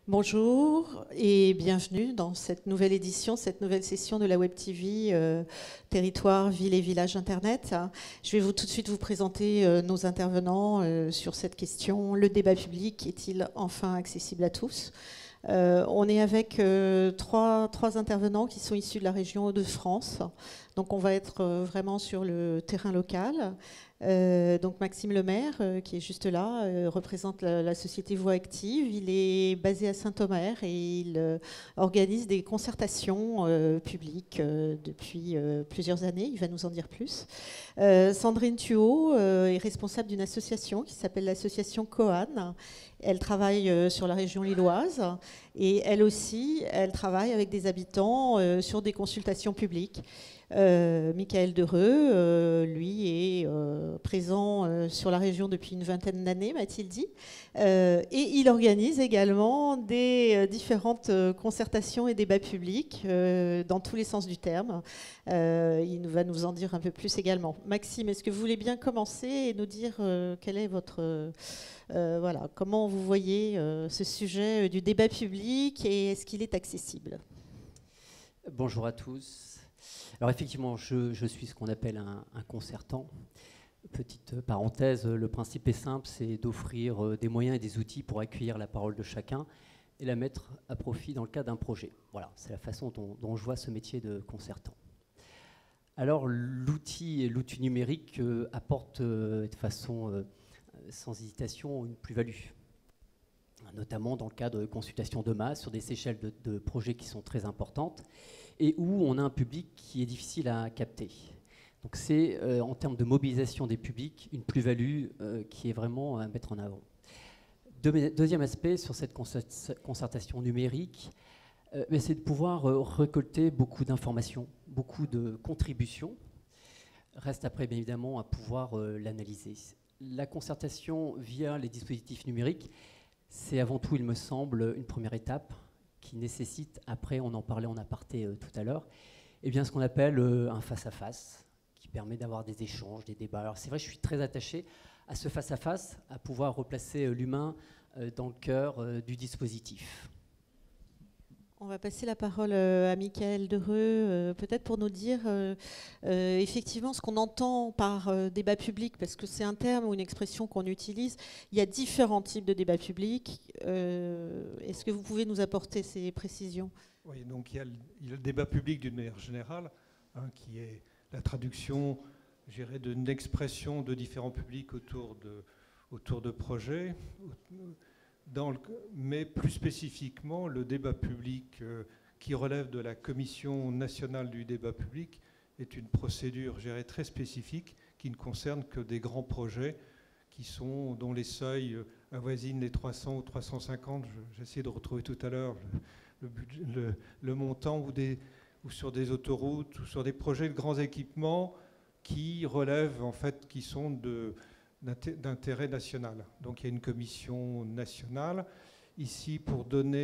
Bonjour et bienvenue dans cette nouvelle édition, cette nouvelle session de la Web TV Territoire, Ville et Village Internet. Je vais tout de suite vous présenter nos intervenants sur cette question. Le débat public est-il enfin accessible à tous ? On est avec trois intervenants qui sont issus de la région Hauts-de-France. Donc on va être vraiment sur le terrain local. Donc Maxime Lemaire, qui est juste là, représente la société Voix Active. Il est basé à Saint-Omer et il organise des concertations publiques depuis plusieurs années. Il va nous en dire plus. Sandrine Thuot est responsable d'une association qui s'appelle l'association Coan. Elle travaille sur la région lilloise et elle aussi, elle travaille avec des habitants sur des consultations publiques. Michael Dereux, lui, est présent sur la région depuis une vingtaine d'années, m'a-t-il dit. Et il organise également des différentes concertations et débats publics dans tous les sens du terme. Il va nous en dire un peu plus également. Maxime, est-ce que vous voulez bien commencer et nous dire quel est votre... voilà, comment vous voyez ce sujet du débat public et est-ce qu'il est accessible ? Bonjour à tous. Alors effectivement, je suis ce qu'on appelle un concertant. Petite parenthèse, le principe est simple, c'est d'offrir des moyens et des outils pour accueillir la parole de chacun et la mettre à profit dans le cadre d'un projet. Voilà, c'est la façon dont je vois ce métier de concertant. Alors l'outil numérique apporte de façon sans hésitation une plus-value, notamment dans le cadre de consultations de masse sur des échelles de projets qui sont très importantes et où on a un public qui est difficile à capter. Donc c'est, en termes de mobilisation des publics, une plus-value qui est vraiment à mettre en avant. Deuxième aspect sur cette concertation numérique, c'est de pouvoir récolter beaucoup d'informations, beaucoup de contributions. Reste après, bien évidemment, à pouvoir l'analyser. La concertation via les dispositifs numériques, c'est avant tout, il me semble, une première étape qui nécessite, après, on en parlait en aparté tout à l'heure, eh bien, ce qu'on appelle un face-à-face, qui permet d'avoir des échanges, des débats. Alors c'est vrai, je suis très attaché à ce face-à-face, à pouvoir replacer l'humain dans le cœur du dispositif. On va passer la parole à Michael Dereux, peut-être pour nous dire effectivement ce qu'on entend par débat public, parce que c'est un terme ou une expression qu'on utilise. Il y a différents types de débats publics. Est-ce que vous pouvez nous apporter ces précisions ? Oui, donc il y a le débat public d'une manière générale, qui est la traduction, je dirais, d'une expression de différents publics autour de projets. Mais plus spécifiquement, le débat public qui relève de la Commission nationale du débat public est une procédure, je dirais, très spécifique qui ne concerne que des grands projets dont les seuils avoisinent les 300 ou 350. J'ai essayé de retrouver tout à l'heure le montant ou sur des autoroutes ou sur des projets de grands équipements qui relèvent, en fait, qui sont d'intérêt national. Donc il y a une commission nationale. Ici, pour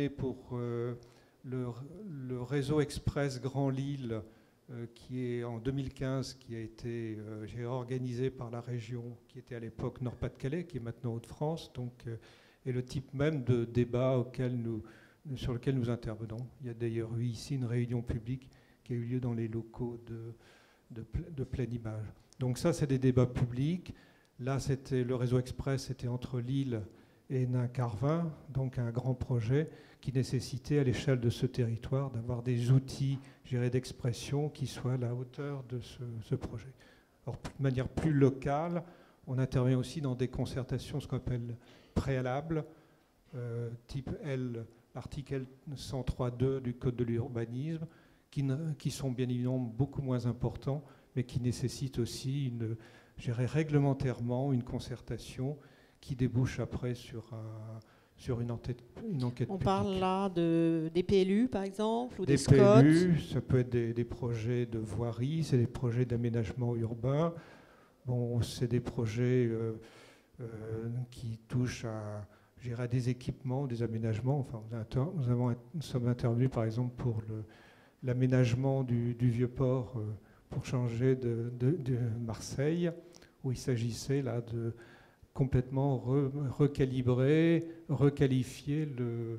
le réseau express Grand Lille, qui est en 2015, qui a été organisé par la région, qui était à l'époque Nord-Pas-de-Calais, qui est maintenant Hauts-de-France, et le type même de débat sur lequel nous intervenons. Il y a d'ailleurs eu ici une réunion publique qui a eu lieu dans les locaux de Pleine Image. Donc ça, c'est des débats publics. Là, le réseau express, c'était entre Lille et Nain-Carvin, donc un grand projet qui nécessitait à l'échelle de ce territoire d'avoir des outils, je dirais, d'expression qui soient à la hauteur de ce projet. Alors, de manière plus locale, on intervient aussi dans des concertations, ce qu'on appelle préalables, type l'article 103.2 du Code de l'urbanisme, qui sont bien évidemment beaucoup moins importants, mais qui nécessitent aussi je dirais, réglementairement une concertation qui débouche après sur une enquête publique. On parle là des PLU, par exemple, ou des SCOT. PLU, ça peut être des projets de voirie, c'est des projets d'aménagement urbain. Bon, c'est des projets qui touchent je dirais, à des équipements, des aménagements. Enfin, nous sommes intervenus, par exemple, pour l'aménagement du Vieux-Port pour changer de Marseille, où il s'agissait là de complètement recalibrer, requalifier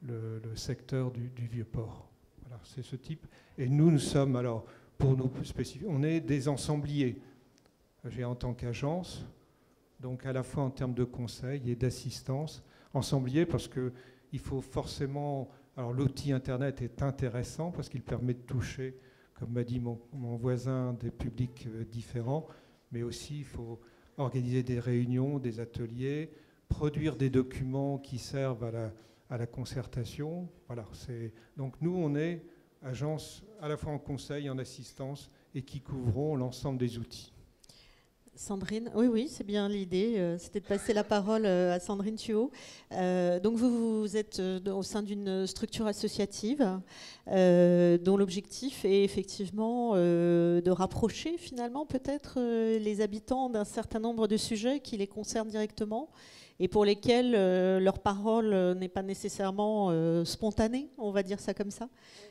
le secteur du Vieux-Port. Voilà, c'est ce type. Et nous sommes, alors, pour nous spécifier, on est des ensembliers. J'ai en tant qu'agence, donc à la fois en termes de conseil et d'assistance, ensembliers parce qu'il faut forcément... Alors l'outil Internet est intéressant parce qu'il permet de toucher, comme m'a dit mon voisin, des publics différents, mais aussi il faut organiser des réunions, des ateliers, produire des documents qui servent à la concertation. Voilà, donc nous, on est agence à la fois en conseil et en assistance et qui couvrons l'ensemble des outils. Sandrine, oui, c'est bien l'idée. C'était de passer la parole à Sandrine Thuot. Donc vous êtes au sein d'une structure associative dont l'objectif est effectivement de rapprocher finalement peut-être les habitants d'un certain nombre de sujets qui les concernent directement et pour lesquels leur parole n'est pas nécessairement spontanée, on va dire ça comme ça.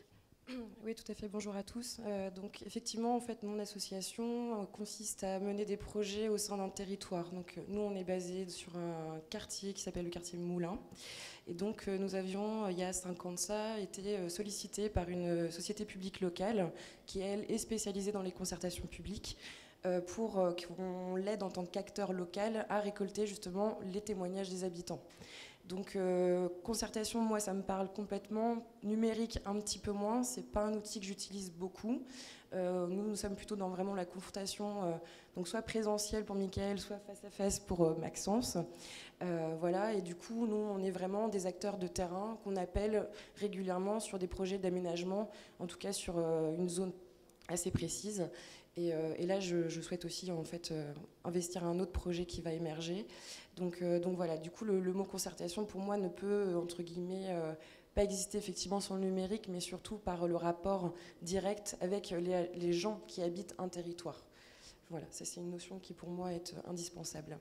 Oui, tout à fait. Bonjour à tous. Donc, effectivement, en fait, mon association consiste à mener des projets au sein d'un territoire. Donc, nous, on est basé sur un quartier qui s'appelle le quartier Moulins. Et donc, nous avions, il y a 5 ans de ça, été sollicités par une société publique locale qui, elle, est spécialisée dans les concertations publiques pour qu'on l'aide en tant qu'acteur local à récolter justement les témoignages des habitants. Donc concertation, moi ça me parle complètement. Numérique un petit peu moins, c'est pas un outil que j'utilise beaucoup. Nous sommes plutôt dans vraiment la confrontation, donc soit présentielle pour Michael, soit face à face pour Maxence. Voilà, et du coup nous on est vraiment des acteurs de terrain qu'on appelle régulièrement sur des projets d'aménagement, en tout cas sur une zone assez précise. Et là, je souhaite aussi en fait investir un autre projet qui va émerger. Donc voilà, du coup, le mot concertation, pour moi, ne peut, entre guillemets, pas exister effectivement sans le numérique, mais surtout par le rapport direct avec les gens qui habitent un territoire. Voilà, ça c'est une notion qui, pour moi, est indispensable.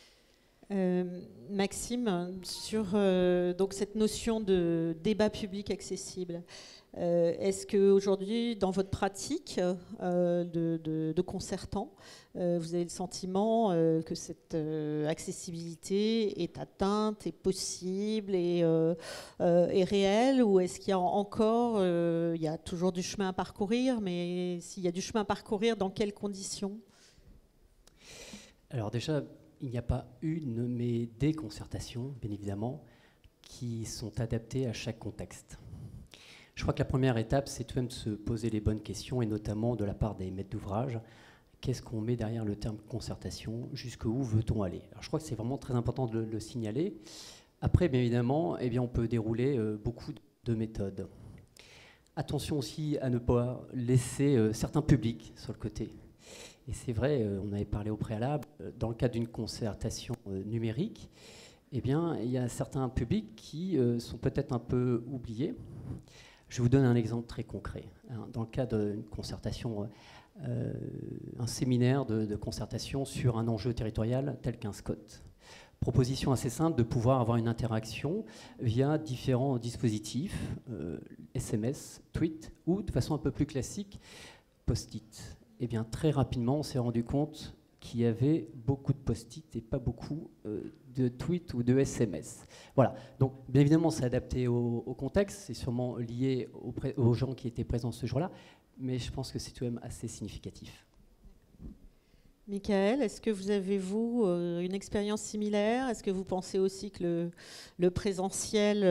Maxime, sur donc cette notion de débat public accessible, est-ce qu'aujourd'hui, dans votre pratique de concertant, vous avez le sentiment que cette accessibilité est atteinte, est possible, est réelle, ou est-ce qu'il y a encore, il y a toujours du chemin à parcourir, mais s'il y a du chemin à parcourir, dans quelles conditions ? Alors déjà, il n'y a pas une, mais des concertations, bien évidemment, qui sont adaptées à chaque contexte. Je crois que la première étape, c'est tout de même de se poser les bonnes questions, et notamment de la part des maîtres d'ouvrage. Qu'est-ce qu'on met derrière le terme concertation ? Jusqu'où veut-on aller ? Alors, je crois que c'est vraiment très important de le signaler. Après, bien évidemment, eh bien, on peut dérouler beaucoup de méthodes. Attention aussi à ne pas laisser certains publics sur le côté. Et c'est vrai, on avait parlé au préalable, dans le cadre d'une concertation numérique, eh bien, il y a certains publics qui sont peut-être un peu oubliés. Je vous donne un exemple très concret. Dans le cadre d'une concertation, un séminaire de concertation sur un enjeu territorial tel qu'un SCOT. Proposition assez simple de pouvoir avoir une interaction via différents dispositifs, SMS, tweet ou de façon un peu plus classique, post-it. Eh bien, très rapidement, on s'est rendu compte qu'il y avait beaucoup de post-it et pas beaucoup de tweets ou de SMS. Voilà. Donc, bien évidemment, c'est adapté au contexte. C'est sûrement lié aux gens qui étaient présents ce jour-là. Mais je pense que c'est tout de même assez significatif. Michael, est-ce que vous avez, vous, une expérience similaire ? Est-ce que vous pensez aussi que le présentiel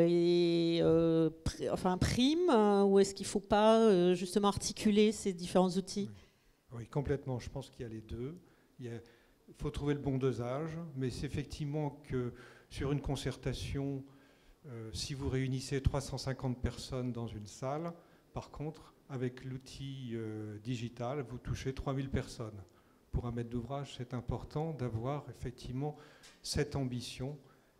prime ou est-ce qu'il ne faut pas justement articuler ces différents outils ? Oui, complètement. Je pense qu'il y a les deux. Il faut trouver le bon dosage, mais c'est effectivement que sur une concertation, si vous réunissez 350 personnes dans une salle, par contre, avec l'outil digital, vous touchez 3000 personnes. Pour un maître d'ouvrage, c'est important d'avoir effectivement cette ambition.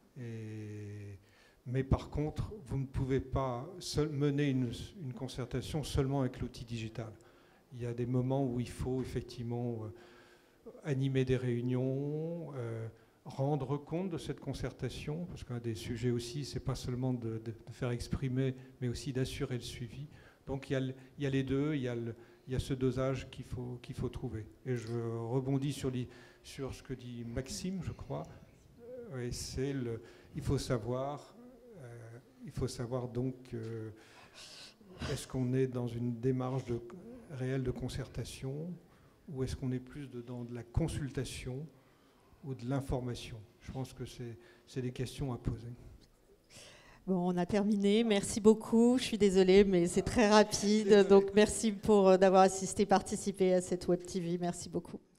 Mais par contre, vous ne pouvez pas mener une concertation seulement avec l'outil digital. Il y a des moments où il faut effectivement animer des réunions, rendre compte de cette concertation, parce qu'un des sujets aussi, c'est pas seulement de faire exprimer, mais aussi d'assurer le suivi. Donc il y a les deux, il y a ce dosage qu'il faut trouver. Et je rebondis sur ce que dit Maxime, je crois. Il faut savoir il faut savoir donc, est-ce qu'on est dans une démarche réelle de concertation ou est-ce qu'on est plus dans de la consultation ou de l'information? Je pense que c'est des questions à poser. Bon, on a terminé. Merci beaucoup. Je suis désolée, mais c'est très rapide. Donc, merci d'avoir assisté, participé à cette Web TV. Merci beaucoup.